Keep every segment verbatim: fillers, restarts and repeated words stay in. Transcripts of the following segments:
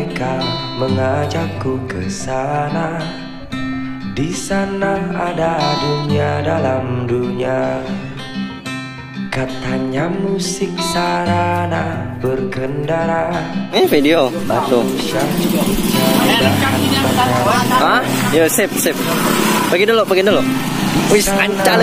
mereka mengajakku ke sana. Di sana ada dunia dalam dunia. Katanya musik sarana berkendara. Ini video tuh. Hah? Yo sip sip. Pergi dulu, pergi dulu. Wis ancale.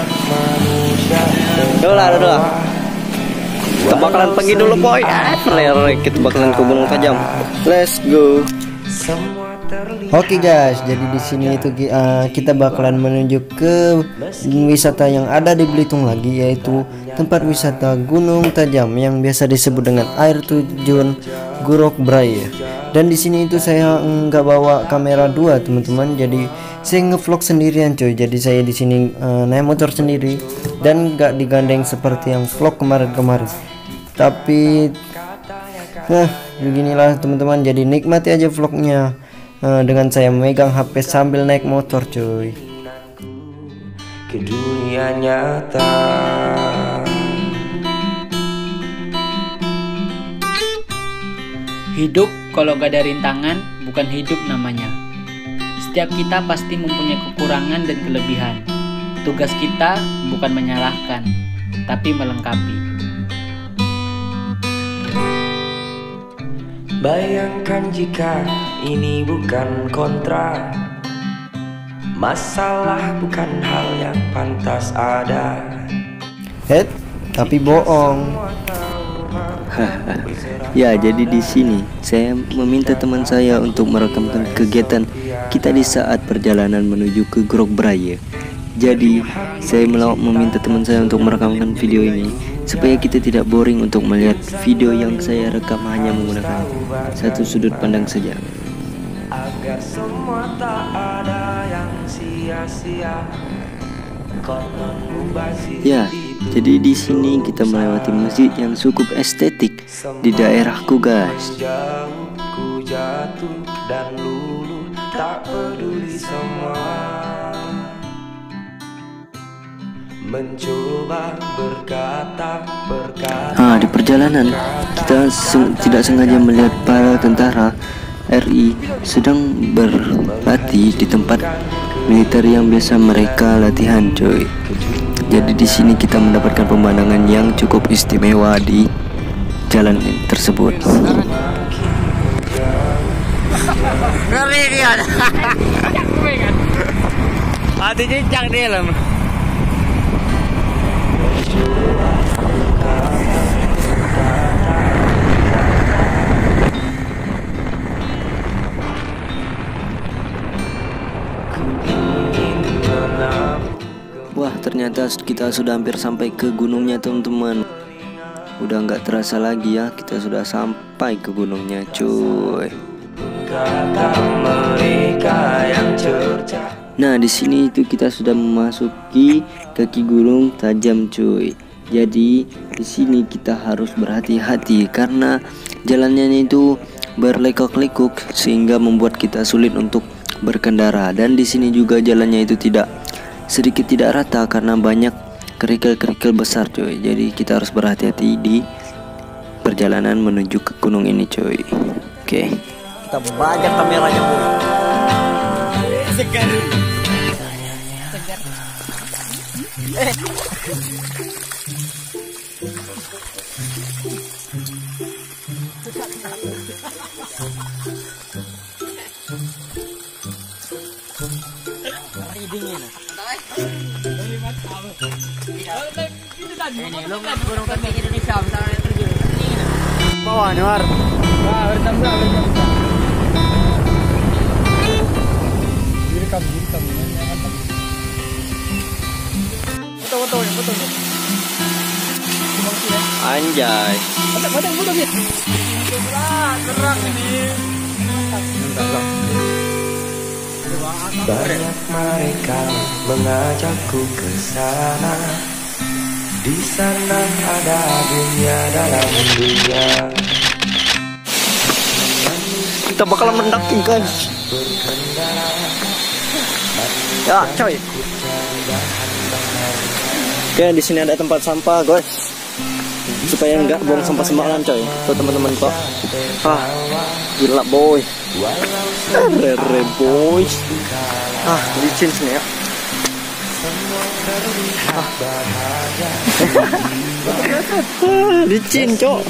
Dulu lah, dulu lah. Kita bakalan pergi dulu boy. Ah, kita bakalan ke Gunung Tajam. Let's go. Oke guys, jadi di sini itu uh, kita bakalan menuju ke wisata yang ada di Belitung lagi, yaitu tempat wisata Gunung Tajam yang biasa disebut dengan air terjun Gurok Brai. Dan di sini itu saya nggak bawa kamera dua teman-teman, jadi saya ngevlog sendirian coy. Jadi saya di sini uh, naik motor sendiri dan nggak digandeng seperti yang vlog kemarin-kemarin. Tapi nah beginilah teman-teman, jadi nikmati aja vlognya. Uh, dengan saya memegang H P sambil naik motor cuy. Ke dunia nyata. Hidup kalau gak ada rintangan bukan hidup namanya. Setiap kita pasti mempunyai kekurangan dan kelebihan. Tugas kita bukan menyalahkan, tapi melengkapi. Bayangkan jika ini bukan kontra. Masalah bukan hal yang pantas ada. Head, tapi bohong. Ya, jadi di sini saya meminta teman saya untuk merekamkan kegiatan kita di saat perjalanan menuju ke Gurok Brai. Jadi saya meminta teman saya untuk merekamkan video ini supaya kita tidak boring untuk melihat video yang saya rekam hanya menggunakan satu sudut pandang saja. Agar semua tak ada yang sia-sia. Ya, jadi di sini kita melewati masjid yang cukup estetik di daerahku guys. Ku jatuh dan luluh, tak peduli semua. Mencoba berkata berkata. Ah, di perjalanan kita seng tidak sengaja melihat para tentara R I sedang berlatih di tempat militer yang biasa mereka latihan, coy. Jadi di sini kita mendapatkan pemandangan yang cukup istimewa di jalan tersebut. Ngeri dia. Hati cincang dia lah. Wah, ternyata kita sudah hampir sampai ke gunungnya teman-teman. Udah nggak terasa lagi ya, kita sudah sampai ke gunungnya cuy. Nah, di sini itu kita sudah memasuki kaki Gunung Tajam cuy. Jadi di sini kita harus berhati-hati karena jalannya itu berlekuk-lekuk sehingga membuat kita sulit untuk berkendara. Dan di sini juga jalannya itu tidak sedikit tidak rata karena banyak kerikil-kerikil besar cuy. Jadi kita harus berhati-hati di perjalanan menuju ke gunung ini cuy. Oke, Kita bajak kameranya bu. Segar. Eh. Dingin. Ini belum gunung tertinggi Indonesia, misalnya yang terjun. Bawah nih war. Wah, bertambah bertambah. Direkam, direkam. Foto, foto, foto. anjay. Foto, foto, foto dia. Gerak ini. Banyak mereka mengajakku ke sana. Di sana ada dunia dalam dunia. Kita bakalan mendaki guys. Ya coy. Oke, di sini ada tempat sampah guys. supaya nggak buang sampah sembarangan coy. Tuh teman-teman kok. Ah, gila boy. Rere boy. Ah, licin sini ya. Ah. Licin cok.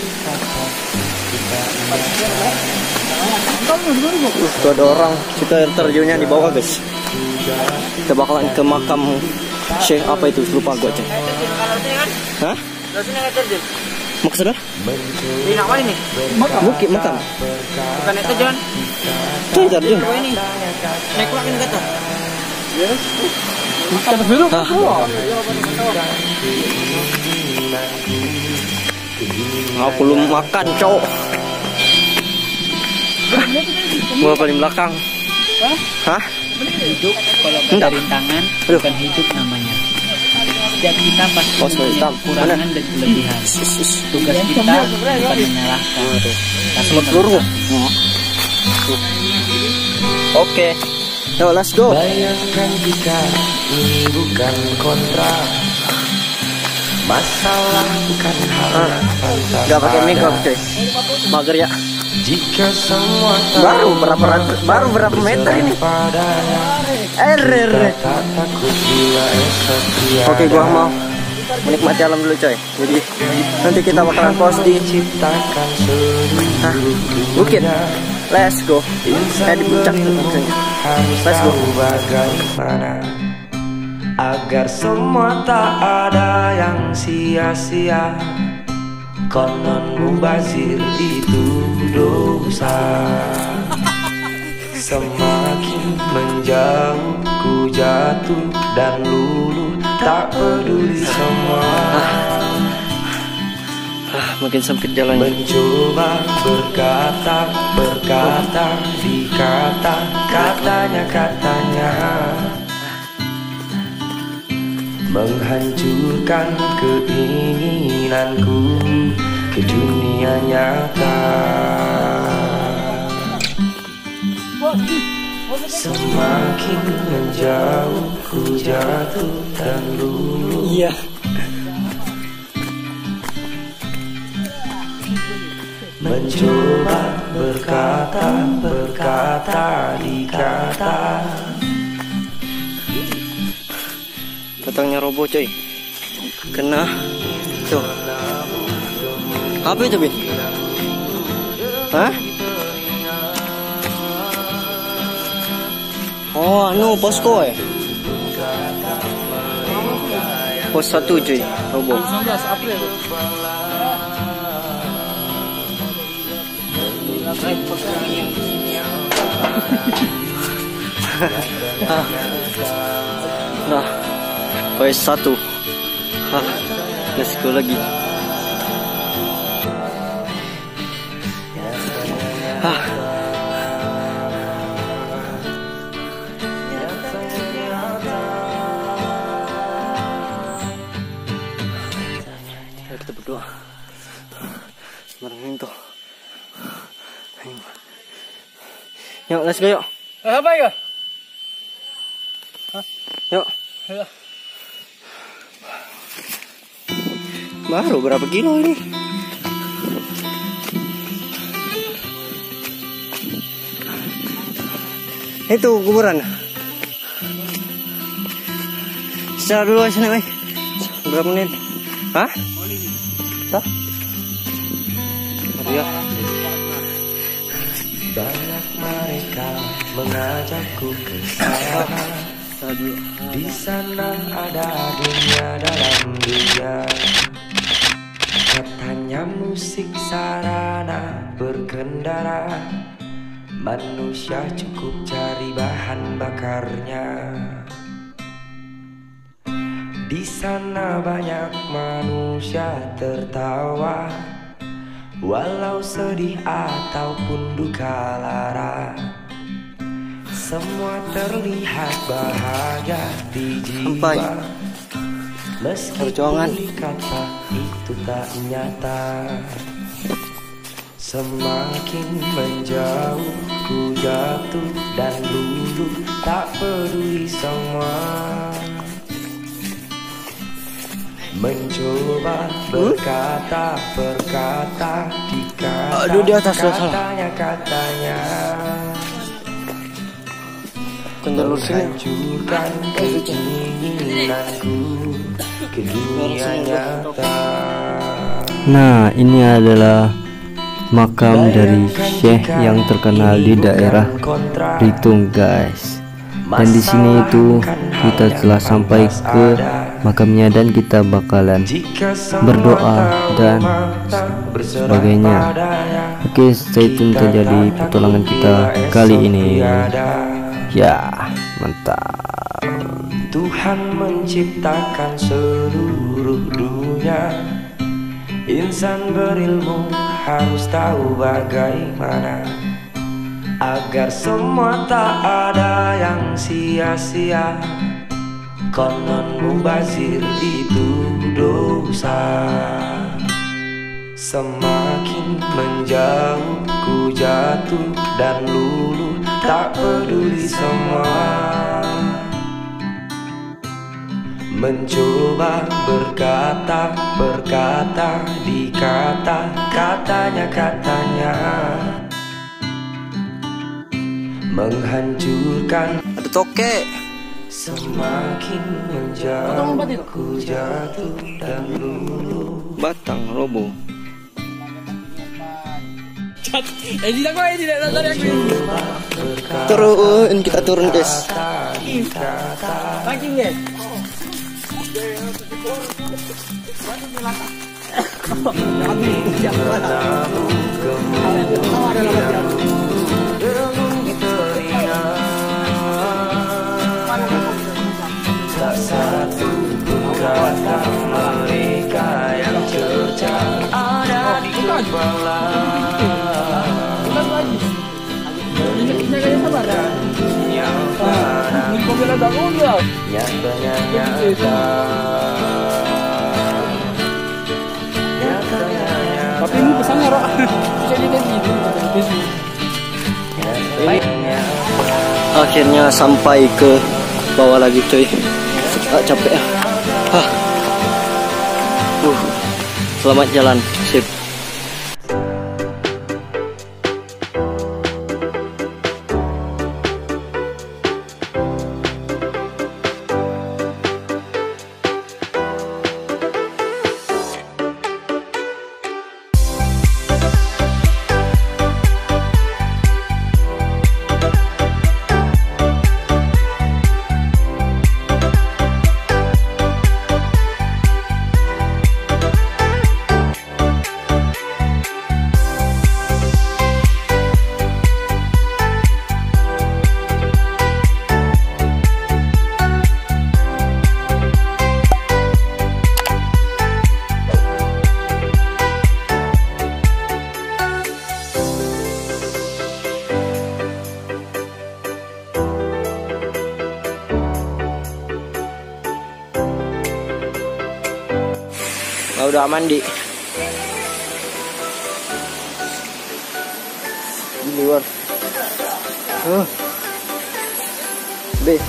Uh, tuh ada orang. Kita air terjunnya di bawah guys. Kita bakalan ke makam Syekh apa itu, lupa gua cek. Hah? Mau kesana? Di nak ini? Bukit makam. Bukan itu John. Tuh terjun. Ini. Naik pulang ini kata. Yes. Ah. Aku belum makan cowok. Gua paling belakang. Hah? Hidup kalau berrintangan bukan hidup namanya. Setiap kita pasti Oh, punya kekurangan dan kelebihan. Tugas kita bukan menyalahkan, tapi peluru. menentukan. Oke. Yo, let's go. Bayangkan jika ini bukan kontrak, masalah bukan hal yang pantas Gak pakai mikro ada. cuy. Mager ya. Jika semua Baru berapa ratus, baru berapa meter ini? padanya, Er. tak takut bila esok tiada. Oke, gua mau menikmati alam dulu coy. Jadi nanti kita bakalan post di ciptakan Hah? seluruh Bukit. dunia. Let's go. Eh di puncak tuh maksudnya. Harus Let's go. tahu bagaimana agar semua tak ada yang sia-sia. Konon mubazir itu dosa. Semakin menjauh ku jatuh dan luluh, tak peduli semua. Ah, makin sempit jalannya. Mencoba berkata, berkata, dikata, katanya, katanya, menghancurkan keinginanku ke dunia nyata. Semakin menjauh ku jatuh dan luluh. Iya. Mencoba berkata, berkata, dikata. Batangnya roboh coy. Kena. Tuh. Apa itu Bin? Hah? Oh, anu posko eh. Pos satu cuy, roboh. sembilan belas April. Ah. Nah, pos satu. Ah, let's go lagi. Ah. Ayo kita berdoa. Bareng itu. Yuk, let's go yuk. Apa ya? Yuk. Baru berapa kilo ini? Itu kuburan. Secara dulu aja nih, berapa menit? Hah? Hah? Aduh ya. Banyak mereka mengajakku ke sana. Di sana ada dunia dalam dunia. Katanya musik sarana berkendara. Manusia cukup cari bahan bakarnya. Di sana banyak manusia tertawa, walau sedih ataupun duka lara. Semua terlihat bahagia di Sampai. jiwa, Perjuangan. meskipun kata itu tak nyata. Semakin menjauh ku jatuh dan luluh, tak peduli semua. mencoba berkata berkata dikata Aduh, di atas lo, salah. katanya katanya menghancurkan keinginanku ke dunia nyata. Nah, ini adalah makam dari Syekh yang terkenal di daerah Belitung, guys. Dan di sini itu kita telah sampai ke makamnya dan kita bakalan berdoa dan sebagainya. Oke, stay tune terjadi petualangan kita kali ini. Ya, mantap. Tuhan menciptakan seluruh dunia. Insan berilmu harus tahu bagaimana agar semua tak ada yang sia-sia. Konon mubazir itu dosa. Semakin menjauh ku jatuh dan luluh, tak peduli semua. Mencoba berkata berkata dikata katanya katanya menghancurkan. Ada toke. Semakin menjauh ku jatuh dan luluh. Batang robo. Turun, kita turun, guys. Tak satu pun kata mereka yang cerca ada di kepala. Bukan yang mana nyatanya nyata. Nyatanya nyata. Tapi ini pesan ngorok. Jadi Akhirnya sampai ke bawah lagi, coy. Ah, capek ya. Hah. Uh. Selamat jalan. Sip. Nah, udah mandi di luar. Huh. B.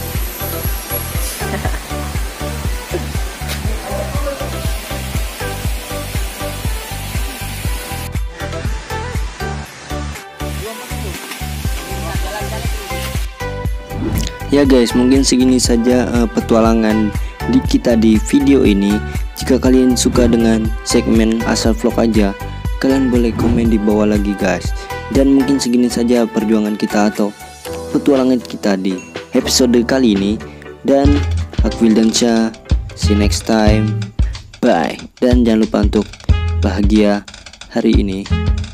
Ya guys, mungkin segini saja uh, petualangan di kita di video ini. Jika kalian suka dengan segmen asal vlog aja, kalian boleh komen di bawah lagi, guys. Dan mungkin segini saja perjuangan kita atau petualangan kita di episode kali ini. Dan aku Wildansyah, see you next time, bye. Dan jangan lupa untuk bahagia hari ini.